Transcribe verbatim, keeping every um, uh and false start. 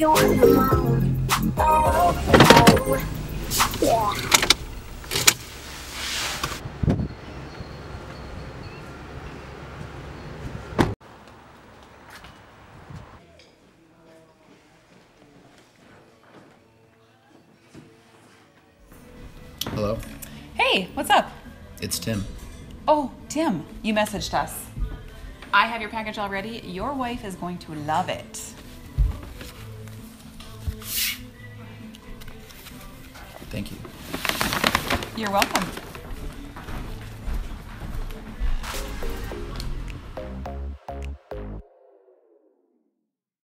you on the moon. Oh, oh, yeah. Hello? Hey, what's up? It's Tim. Oh, Tim, you messaged us. I have your package already. Your wife is going to love it. Thank you. You're welcome.